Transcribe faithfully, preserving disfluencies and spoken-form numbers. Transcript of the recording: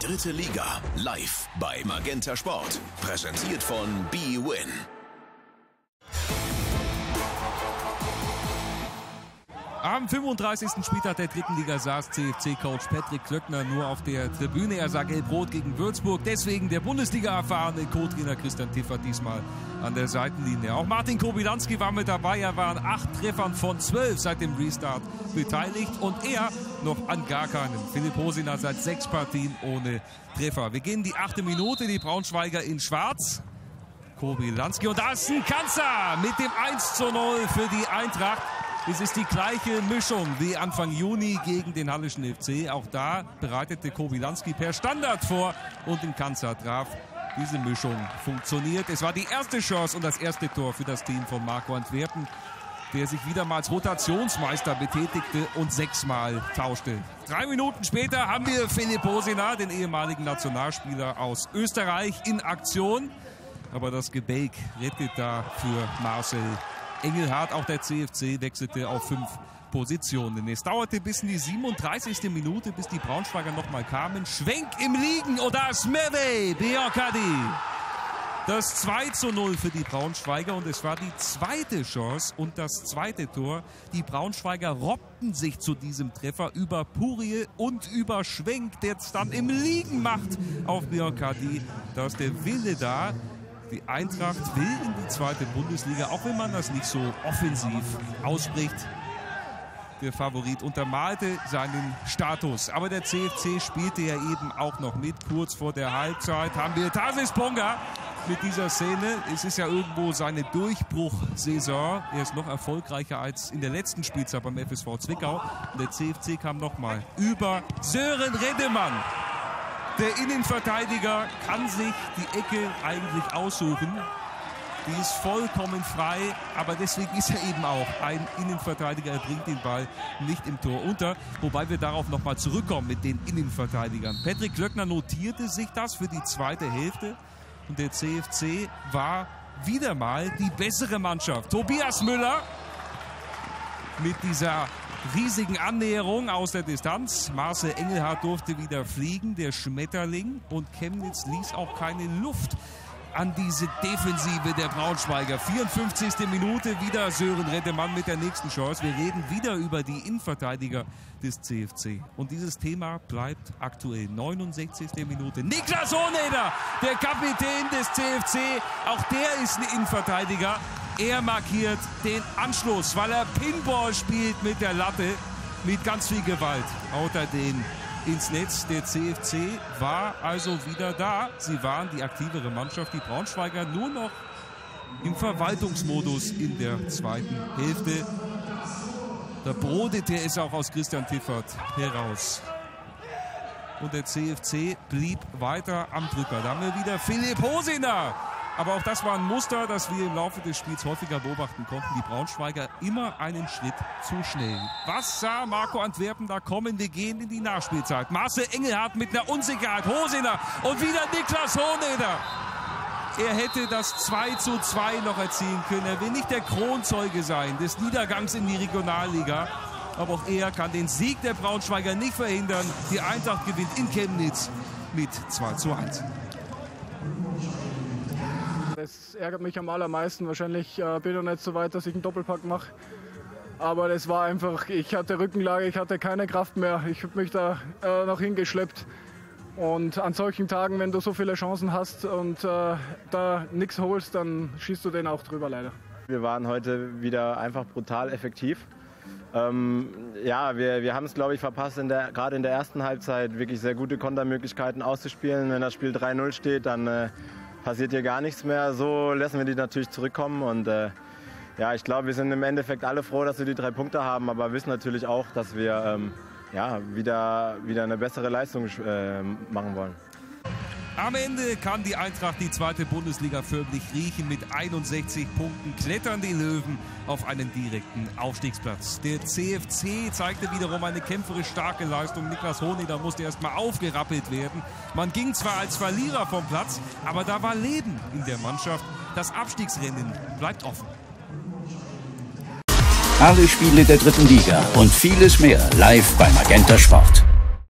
dritte Liga live bei Magenta Sport. Präsentiert von bwin. Am fünfunddreißigsten Spieltag der dritten Liga saß C F C-Coach Patrick Klöckner nur auf der Tribüne. Er sah gelb-rot gegen Würzburg. Deswegen der Bundesliga-erfahrene Co-Trainer Christian Tiffert diesmal an der Seitenlinie. Auch Martin Kobylanski war mit dabei. Er war an acht Treffern von zwölf seit dem Restart beteiligt. Und er noch an gar keinen. Philipp Hosiner seit sechs Partien ohne Treffer. Wir gehen die achte Minute. Die Braunschweiger in Schwarz. Kobylanski. Und da ist ein Kanzer mit dem eins zu null für die Eintracht. Es ist die gleiche Mischung wie Anfang Juni gegen den Hallischen F C. Auch da bereitete Kobylanski per Standard vor und den Kanzer traf. Diese Mischung funktioniert. Es war die erste Chance und das erste Tor für das Team von Marco Antwerpen, der sich wieder mal als Rotationsmeister betätigte und sechsmal tauschte. Drei Minuten später haben wir Philipp Hosiner, den ehemaligen Nationalspieler aus Österreich, in Aktion. Aber das Gebälk rettet da für Marcel Engelhardt. Auch der C F C wechselte auf fünf Positionen. Es dauerte bis in die siebenunddreißigste Minute, bis die Braunschweiger nochmal kamen. Schwenk im Liegen und da ist Merve Beokadi. Das zwei zu null für die Braunschweiger und es war die zweite Chance und das zweite Tor. Die Braunschweiger robbten sich zu diesem Treffer über Purie und über Schwenk, der es dann im Liegen macht auf Beokadi. Da ist der Wille da. Die Eintracht will in die zweite Bundesliga, auch wenn man das nicht so offensiv ausspricht. Der Favorit untermalte seinen Status. Aber der C F C spielte ja eben auch noch mit. Kurz vor der Halbzeit haben wir Tasis Ponga mit dieser Szene. Es ist ja irgendwo seine Durchbruchsaison. Er ist noch erfolgreicher als in der letzten Spielzeit beim F S V Zwickau. Und der C F C kam nochmal über Sören Redemann. Der Innenverteidiger kann sich die Ecke eigentlich aussuchen. Die ist vollkommen frei, aber deswegen ist er eben auch ein Innenverteidiger. Er bringt den Ball nicht im Tor unter, wobei wir darauf nochmal zurückkommen mit den Innenverteidigern. Patrick Klöckner notierte sich das für die zweite Hälfte und der C F C war wieder mal die bessere Mannschaft. Tobias Müller mit dieser riesigen Annäherung aus der Distanz. Marcel Engelhardt durfte wieder fliegen, der Schmetterling. Und Chemnitz ließ auch keine Luft an diese Defensive der Braunschweiger. vierundfünfzigste Minute, wieder Sören Redemann mit der nächsten Chance. Wir reden wieder über die Innenverteidiger des C F C. Und dieses Thema bleibt aktuell. neunundsechzigste Minute. Niklas Hohneder, der Kapitän des C F C. Auch der ist ein Innenverteidiger. Er markiert den Anschluss, weil er Pinball spielt mit der Latte. Mit ganz viel Gewalt haut er den ins Netz. Der C F C war also wieder da. Sie waren die aktivere Mannschaft. Die Braunschweiger nur noch im Verwaltungsmodus in der zweiten Hälfte. Da brodete es auch aus Christian Tiffert heraus. Und der C F C blieb weiter am Drücker. Da haben wir wieder Philipp Hosiner. Aber auch das war ein Muster, das wir im Laufe des Spiels häufiger beobachten konnten. Die Braunschweiger immer einen Schritt zu schnell. Was sah Marco Antwerpen da kommen? Wir gehen in die Nachspielzeit. Marcel Engelhardt mit einer Unsicherheit. Hosiner und wieder Niklas Hohneder. Er hätte das zwei zu zwei noch erzielen können. Er will nicht der Kronzeuge sein des Niedergangs in die Regionalliga. Aber auch er kann den Sieg der Braunschweiger nicht verhindern. Die Eintracht gewinnt in Chemnitz mit zwei zu eins. Das ärgert mich am allermeisten. Wahrscheinlich äh, bin ich noch nicht so weit, dass ich einen Doppelpack mache. Aber das war einfach, ich hatte Rückenlage, ich hatte keine Kraft mehr. Ich habe mich da äh, noch hingeschleppt. Und an solchen Tagen, wenn du so viele Chancen hast und äh, da nichts holst, dann schießt du den auch drüber leider. Wir waren heute wieder einfach brutal effektiv. Ähm, ja, wir, wir haben es, glaube ich, verpasst, in der, gerade in der ersten Halbzeit wirklich sehr gute Kontermöglichkeiten auszuspielen. Wenn das Spiel drei null steht, dann äh, passiert hier gar nichts mehr. So lassen wir die natürlich zurückkommen. Und äh, ja, ich glaube, wir sind im Endeffekt alle froh, dass wir die drei Punkte haben, aber wissen natürlich auch, dass wir ähm, ja, wieder, wieder eine bessere Leistung äh, machen wollen. Am Ende kann die Eintracht die zweite Bundesliga förmlich riechen. Mit einundsechzig Punkten klettern die Löwen auf einen direkten Aufstiegsplatz. Der C F C zeigte wiederum eine kämpferisch starke Leistung. Niklas Hohneder musste erst mal aufgerappelt werden. Man ging zwar als Verlierer vom Platz, aber da war Leben in der Mannschaft. Das Abstiegsrennen bleibt offen. Alle Spiele der dritten Liga und vieles mehr live bei Magenta Sport.